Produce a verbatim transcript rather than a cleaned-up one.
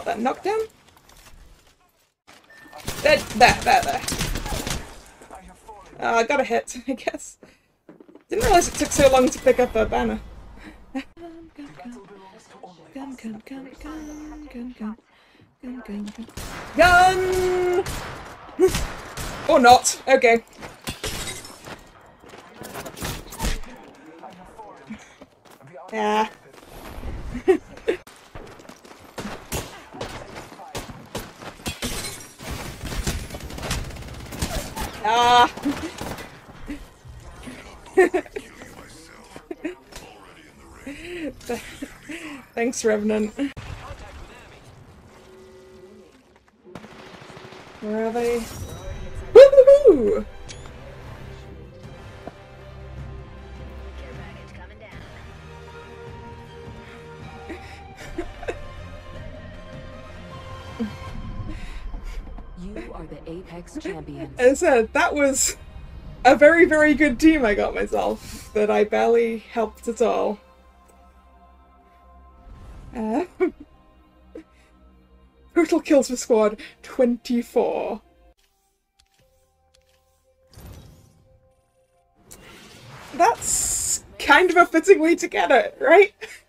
got that knockdown. There, there, there, there. Uh, I got a hit, I guess. Didn't realise it took so long to pick up a banner. Gun, gun, gun, gun, gun, gun, gun, gun, gun, gun, gun. Gun! Or not. Okay. Yeah. Ah. Thanks, Revenant. Where are they? Woohoo! You are the Apex champions. As I said, that was a very, very good team I got myself, that I barely helped at all. Uh, total kills for squad, twenty-four. That's kind of a fitting way to get it, right?